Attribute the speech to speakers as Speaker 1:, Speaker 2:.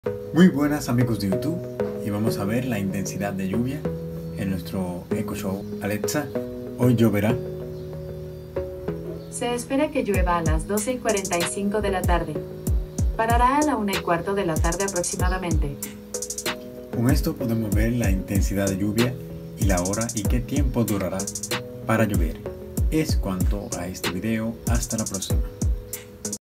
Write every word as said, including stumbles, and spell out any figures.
Speaker 1: Muy buenas amigos de YouTube, y vamos a ver la intensidad de lluvia en nuestro Echo Show. Alexa, hoy lloverá.
Speaker 2: Se espera que llueva a las doce y cuarenta y cinco de la tarde. Parará a la una y cuarto de la tarde aproximadamente.
Speaker 1: Con esto podemos ver la intensidad de lluvia y la hora y qué tiempo durará para llover. Es cuanto a este video, hasta la próxima.